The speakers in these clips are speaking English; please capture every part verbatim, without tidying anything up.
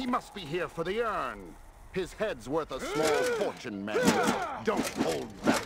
He must be here for the urn. His head's worth a small fortune, man. Don't hold back.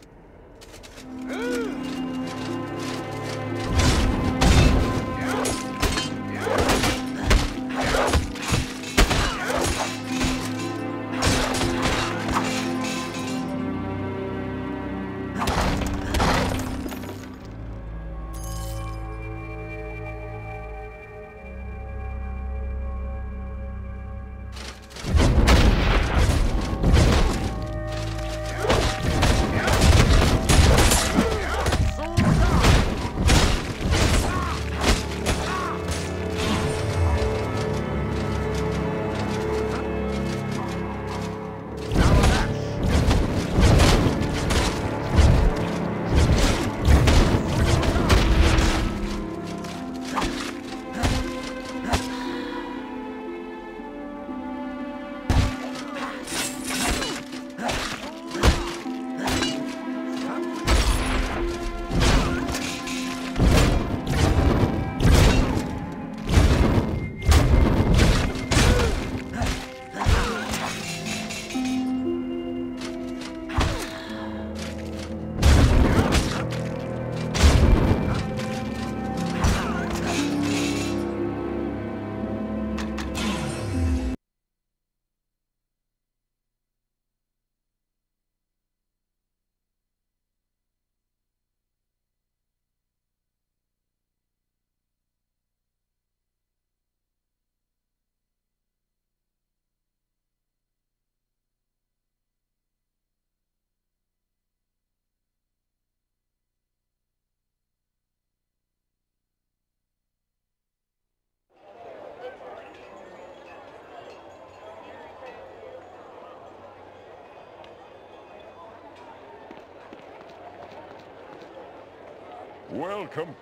Welcome.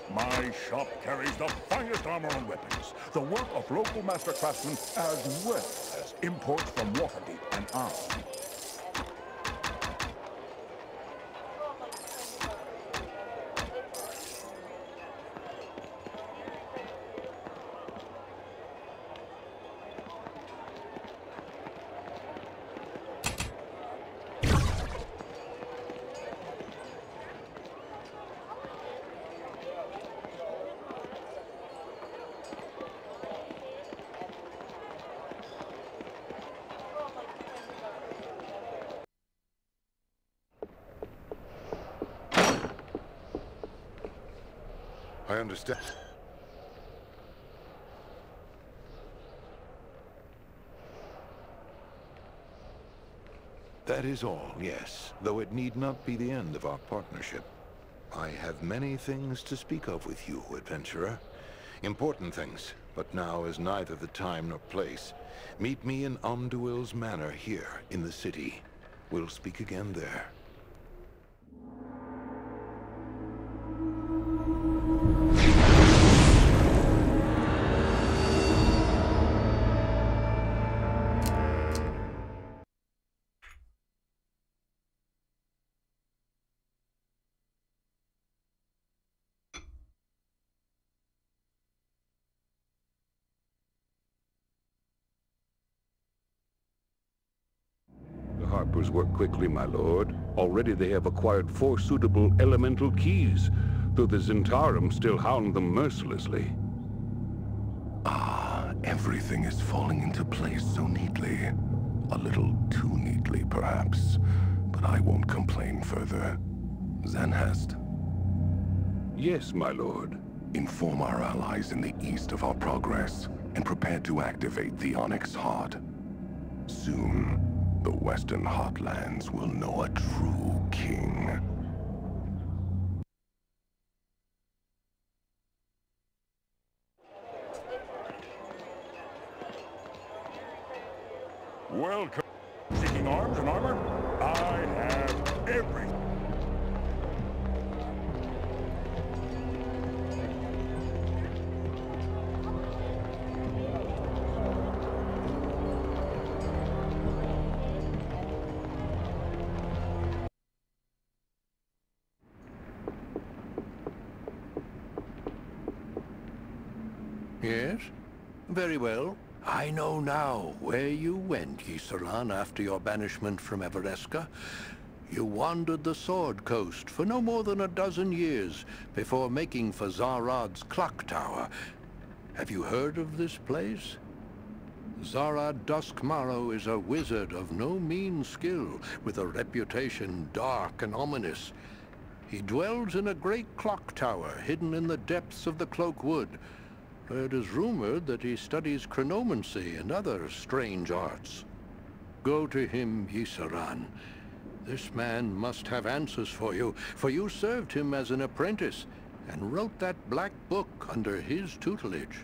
My shop carries the finest armor and weapons, the work of local master craftsmen, as well as imports from Waterdeep and Arm. I understand. That is all, yes, though it need not be the end of our partnership. I have many things to speak of with you, adventurer. Important things, but now is neither the time nor place. Meet me in Umduil's manor here in the city. We'll speak again there. Harpers work quickly, my lord. Already they have acquired four suitable elemental keys, though the Zentarum still hound them mercilessly. Ah, everything is falling into place so neatly. A little too neatly, perhaps. But I won't complain further. Zanhest? Yes, my lord. Inform our allies in the east of our progress, and prepare to activate the Onyx Heart. Soon, the Western Heartlands will know a true king. Welcome. Seeking arms and armor? I have everything. Yes? Very well. I know now where you went, Ysaran, after your banishment from Evereska. You wandered the Sword Coast for no more than a dozen years before making for Zarad's clock tower. Have you heard of this place? Zarad Duskmarrow is a wizard of no mean skill, with a reputation dark and ominous. He dwells in a great clock tower hidden in the depths of the Cloak Wood, where it is rumored that he studies chronomancy and other strange arts. Go to him, Ysaran. This man must have answers for you, for you served him as an apprentice and wrote that black book under his tutelage.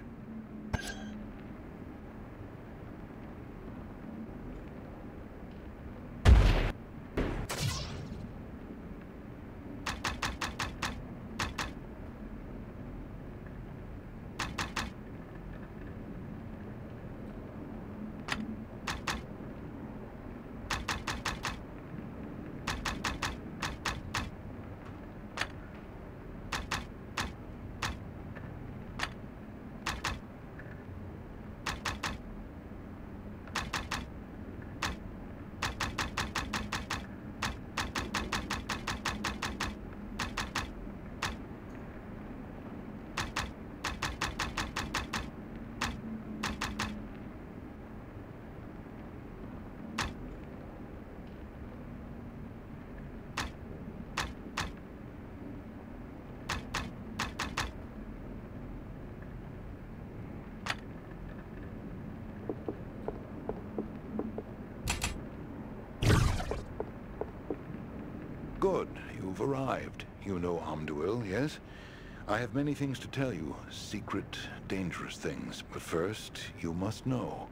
Good. You've arrived. You know Omduil, yes? I have many things to tell you. Secret, dangerous things. But first, you must know.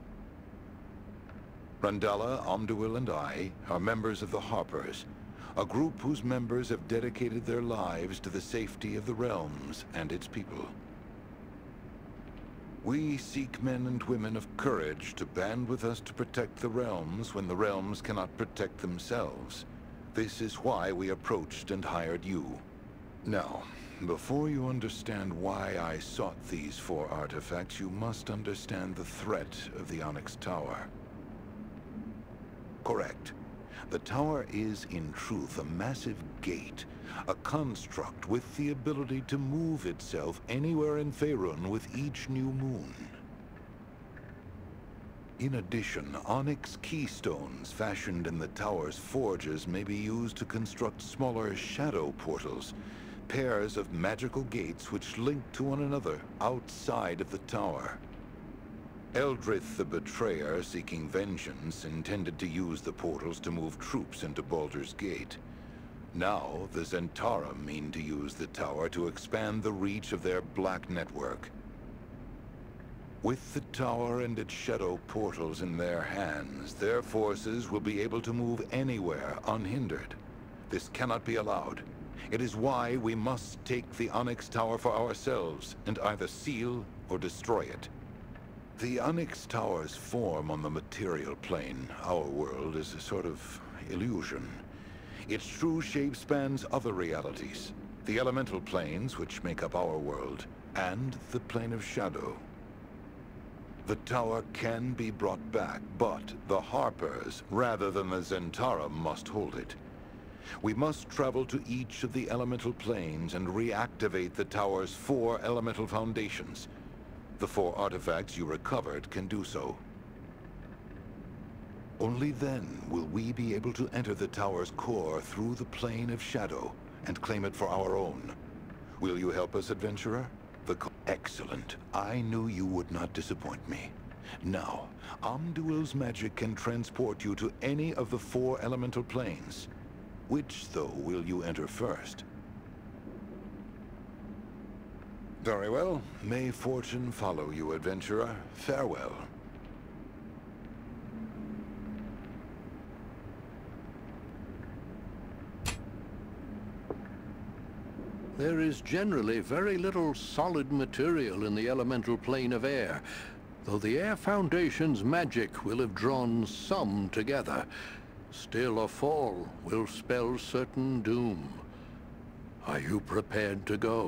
Randala, Omduil, and I are members of the Harpers, a group whose members have dedicated their lives to the safety of the realms and its people. We seek men and women of courage to band with us to protect the realms when the realms cannot protect themselves. This is why we approached and hired you. Now, before you understand why I sought these four artifacts, you must understand the threat of the Onyx Tower. Correct. The tower is, in truth, a massive gate, a construct with the ability to move itself anywhere in Faerun with each new moon. In addition, onyx keystones fashioned in the tower's forges may be used to construct smaller shadow portals, pairs of magical gates which link to one another outside of the tower. Eldrith the Betrayer, seeking vengeance, intended to use the portals to move troops into Baldur's Gate. Now, the Zentarum mean to use the tower to expand the reach of their black network. With the tower and its shadow portals in their hands, their forces will be able to move anywhere unhindered. This cannot be allowed. It is why we must take the Onyx Tower for ourselves and either seal or destroy it. The Onyx Tower's form on the material plane, our world, is a sort of illusion. Its true shape spans other realities, the elemental planes which make up our world, and the plane of shadow. The tower can be brought back, but the Harpers, rather than the Zentarum, must hold it. We must travel to each of the elemental planes and reactivate the tower's four elemental foundations. The four artifacts you recovered can do so. Only then will we be able to enter the tower's core through the plane of shadow and claim it for our own. Will you help us, adventurer? The Excellent. I knew you would not disappoint me. Now, Omduil's magic can transport you to any of the four elemental planes. Which, though, will you enter first? Very well. May fortune follow you, adventurer. Farewell. There is generally very little solid material in the elemental plane of air, though the Air Foundation's magic will have drawn some together. Still, a fall will spell certain doom. Are you prepared to go?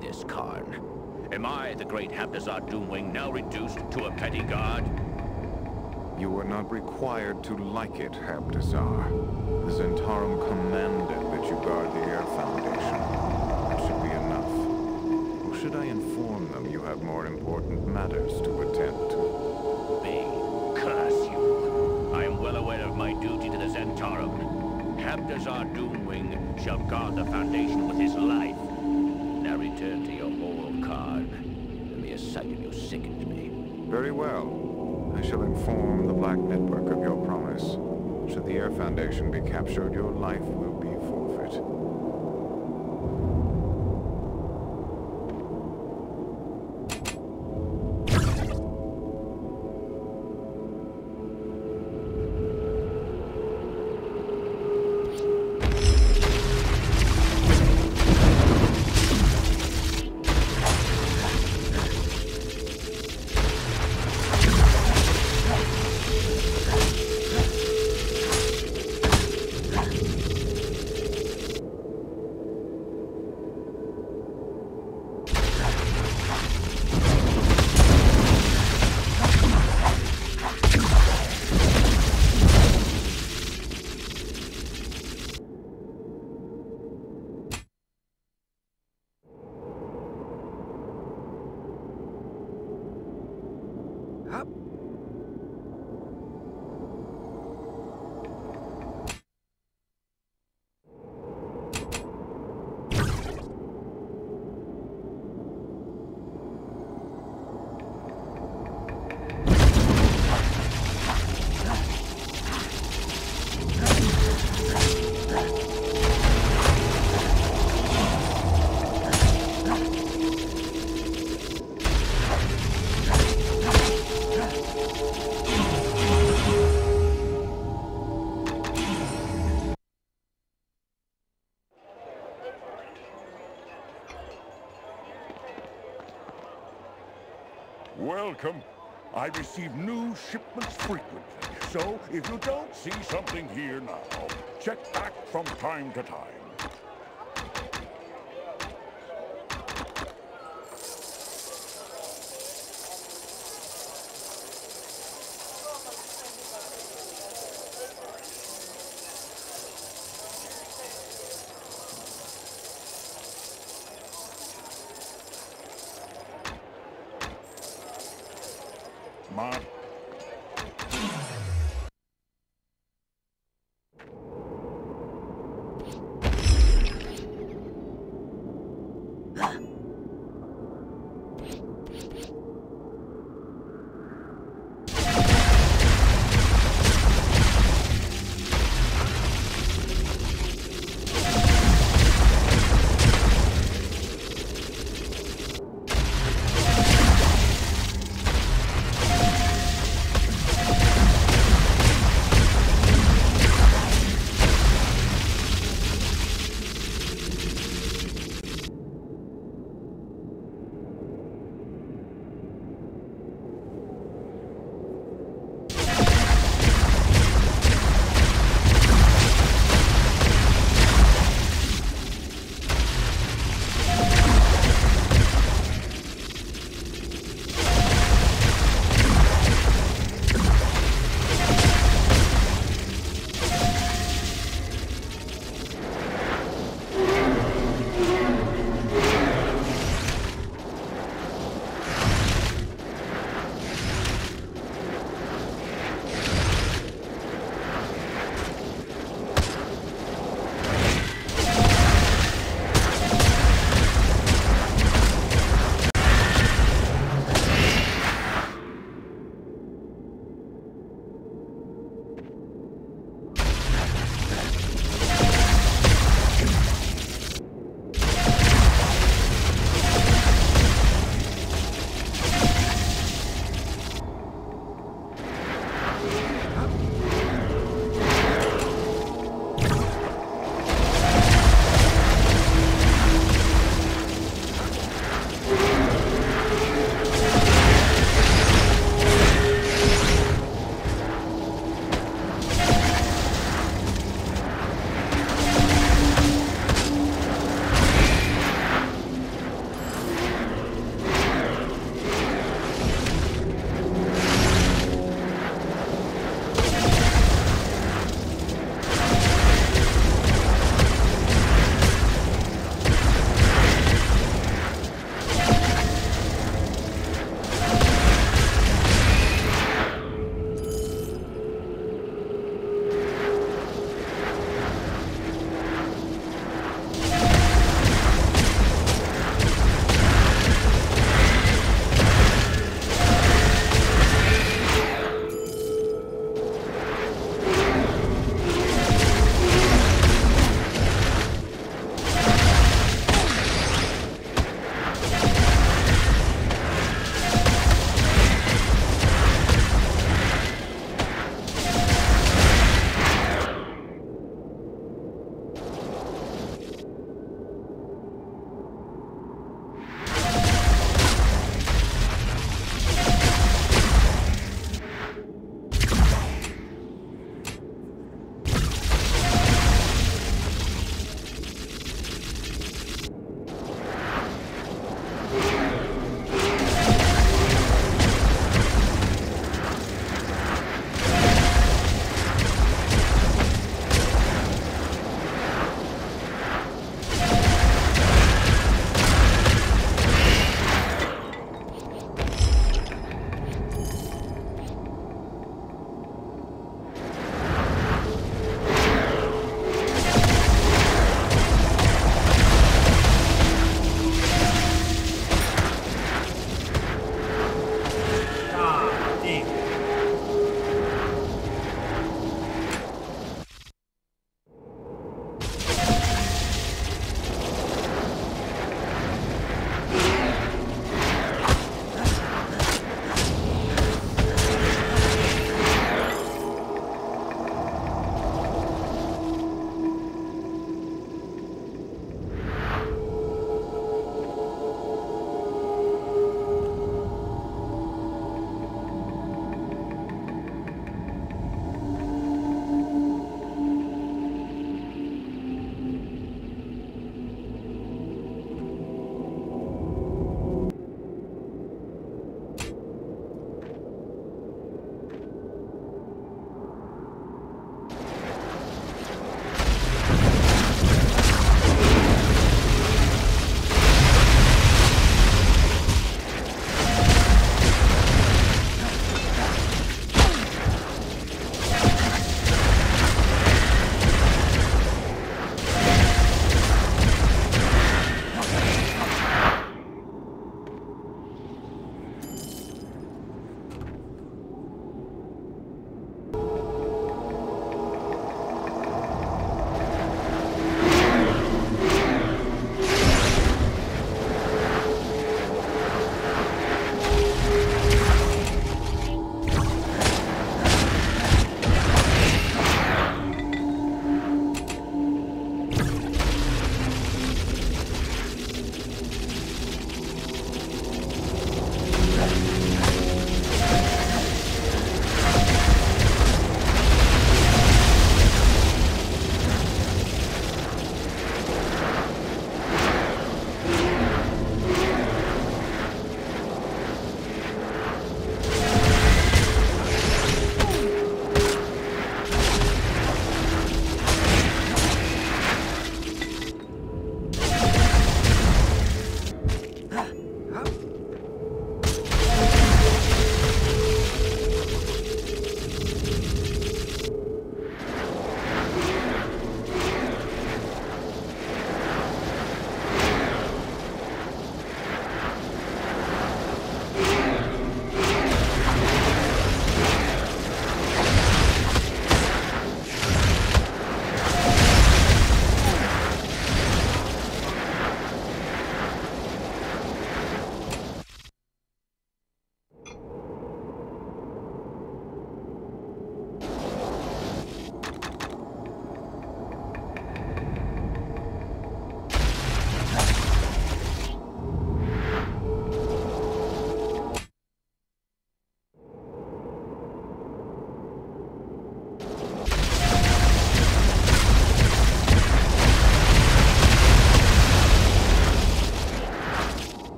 this, Karn? Am I, the great Haptazar Doomwing, now reduced to a petty guard? You are not required to like it, Haptazar. The Zentarum commanded that you guard the Air Foundation. That should be enough. Or should I inform them you have more important matters to attend to? Me? Curse you. I am well aware of my duty to the Zentarum. Haptazar Doomwing shall guard the Foundation with his life. Now return to your hole, Karn. The mere sight of you sickens me. Very well. I shall inform the Black Network of your promise. Should the Air Foundation be captured, your life will be forfeit. Welcome. I receive new shipments frequently, so if you don't see something here now, check back from time to time. My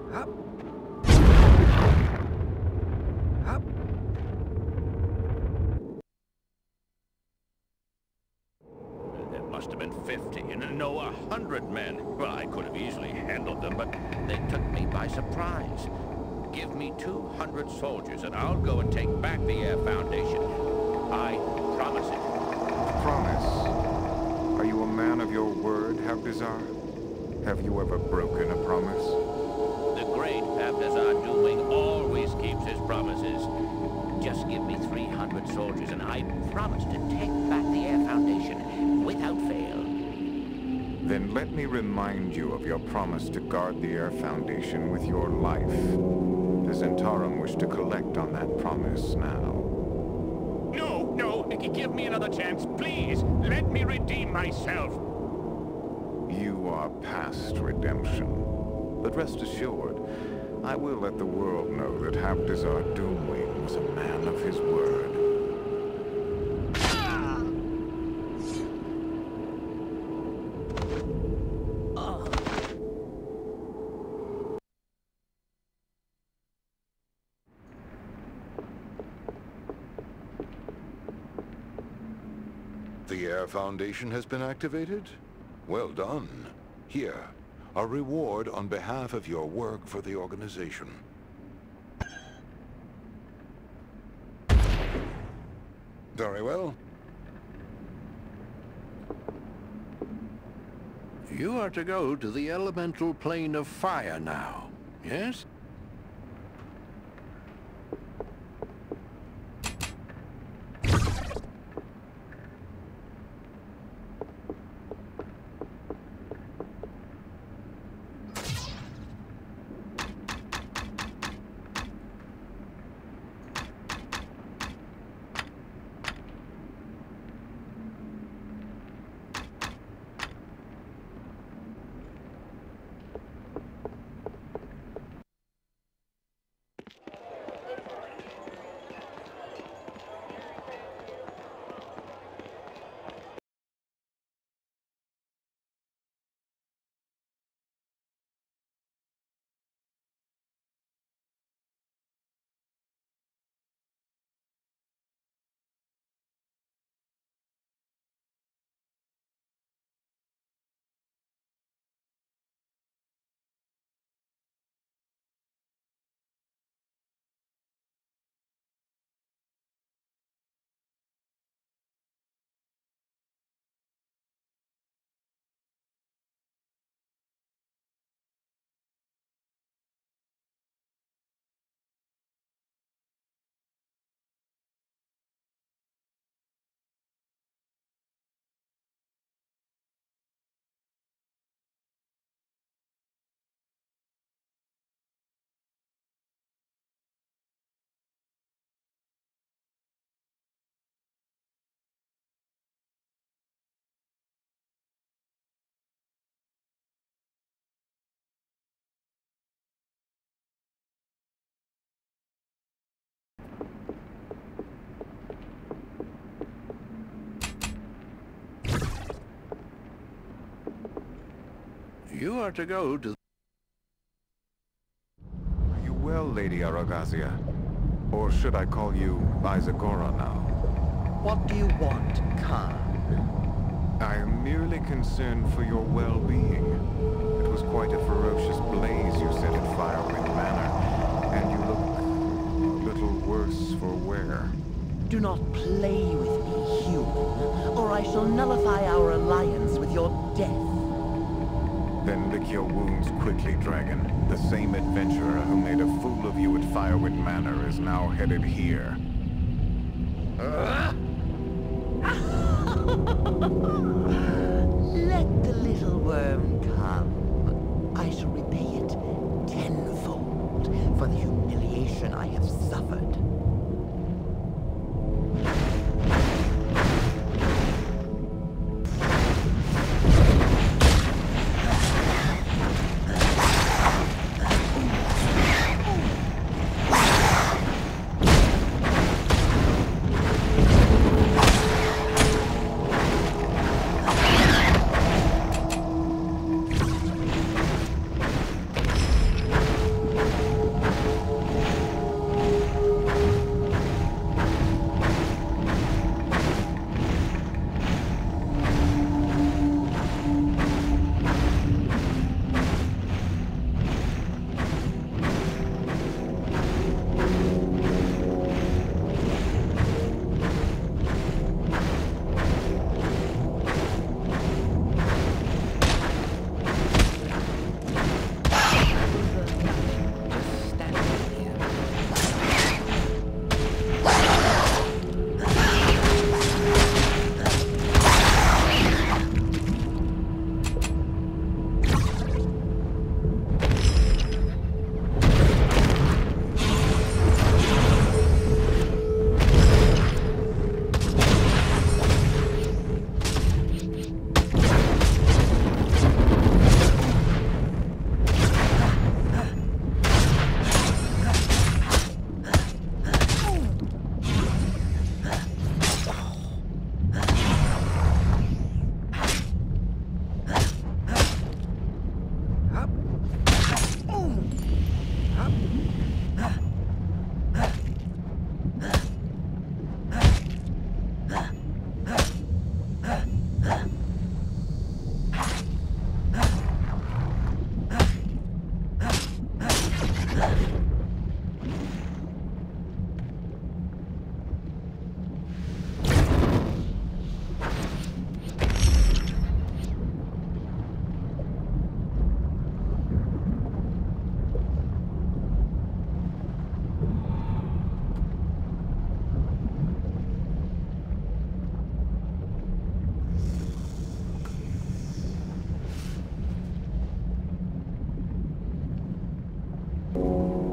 Up. Up. There must have been fifty, and no, a hundred men. Well, I could have easily handled them, but they took me by surprise. Give me two hundred soldiers, and I'll go and take back the Air Foundation. I promise it. Promise? Are you a man of your word, Habdazar? Have you ever broken a promise? The great Abdazar Doomwing always keeps his promises. Just give me three hundred soldiers, and I promise to take back the Air Foundation without fail. Then let me remind you of your promise to guard the Air Foundation with your life. The Zentarum wish to collect on that promise now. No, no, give me another chance, please. Let me redeem myself. You are past redemption. But rest assured, I will let the world know that Habdazar Doomwing was a man of his word. The Air Foundation has been activated? Well done. Here, a reward on behalf of your work for the organization. Very well. You are to go to the elemental plane of fire now, yes? You are to go to... Are you well, Lady Aragazia? Or should I call you Isagora now? What do you want, Khan? I am merely concerned for your well-being. It was quite a ferocious blaze you set at Firewind Manor, and you look a little worse for wear. Do not play with me, human, or I shall nullify our alliance with your death. Then lick your wounds quickly, Dragon. The same adventurer who made a fool of you at Firewind Manor is now headed here. Let the little worm come. I shall repay it tenfold for the humiliation I have suffered. You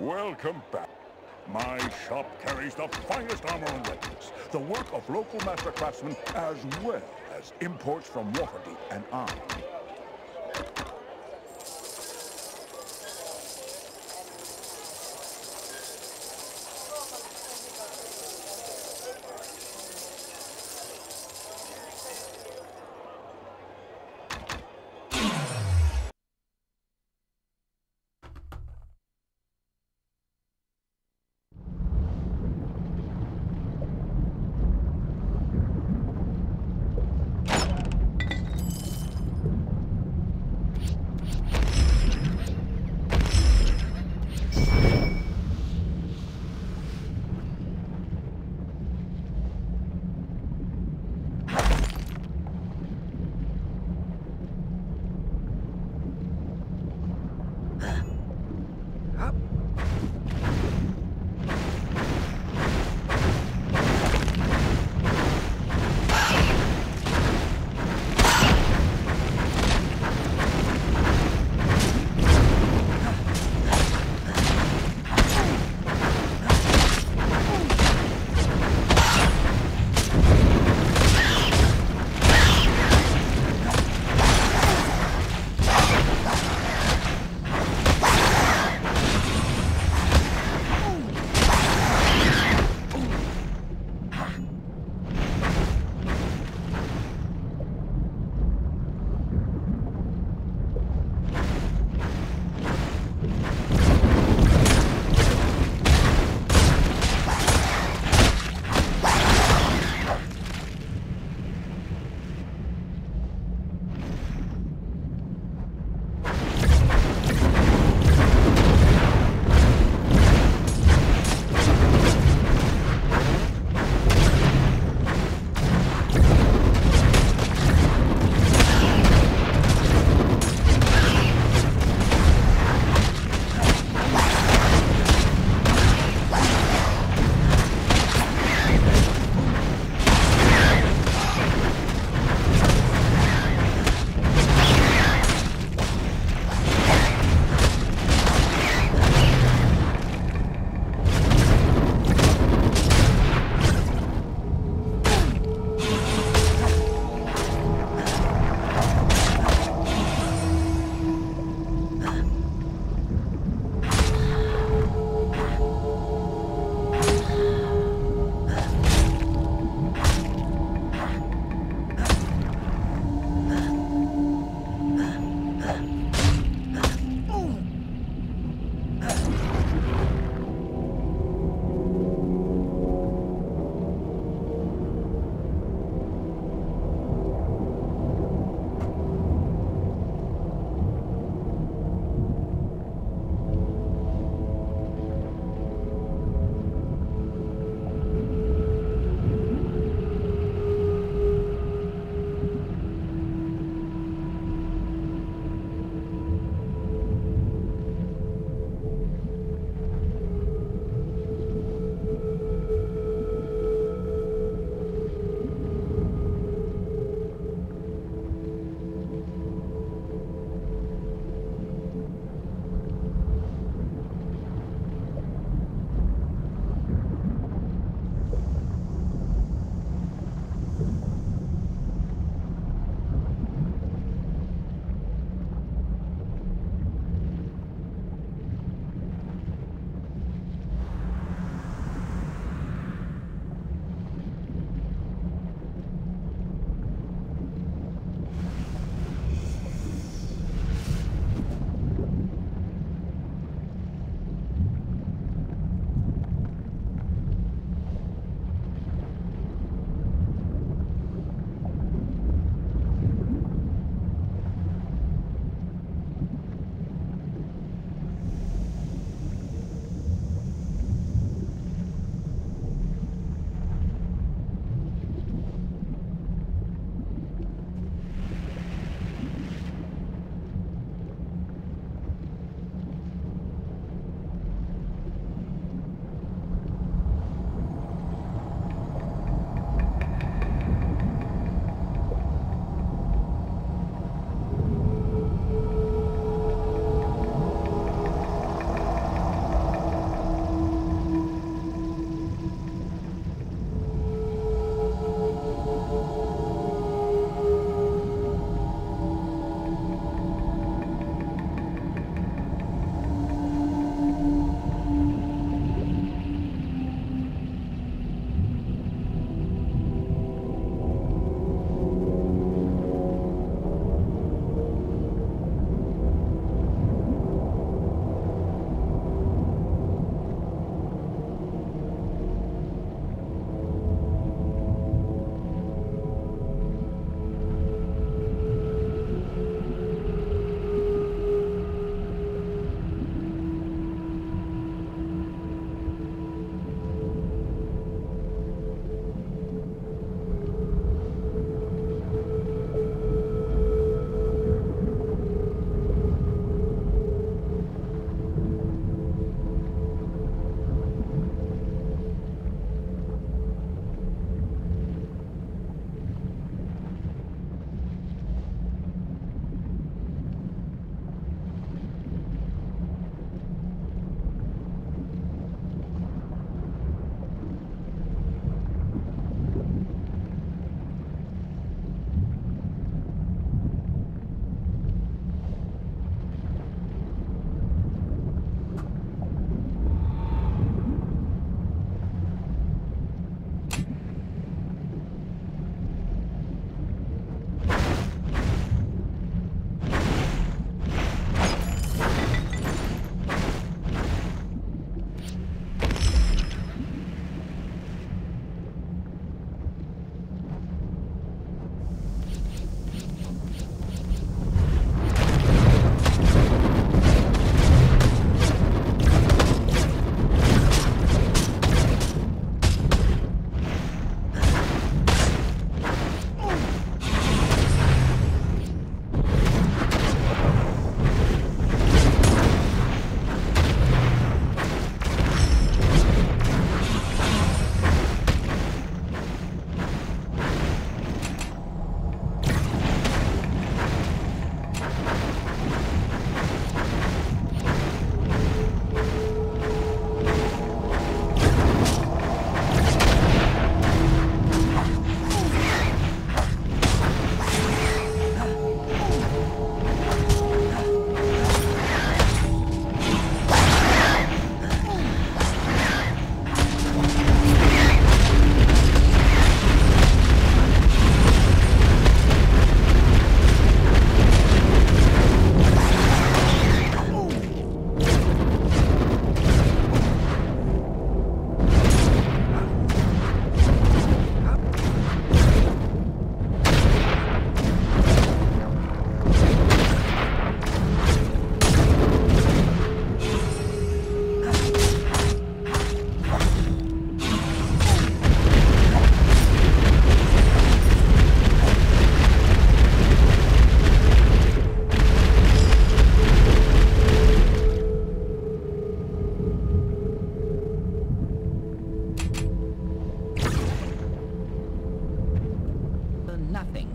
Welcome back. My shop carries the finest armor and weapons, the work of local master craftsmen, as well as imports from Waterdeep and Arm. nothing.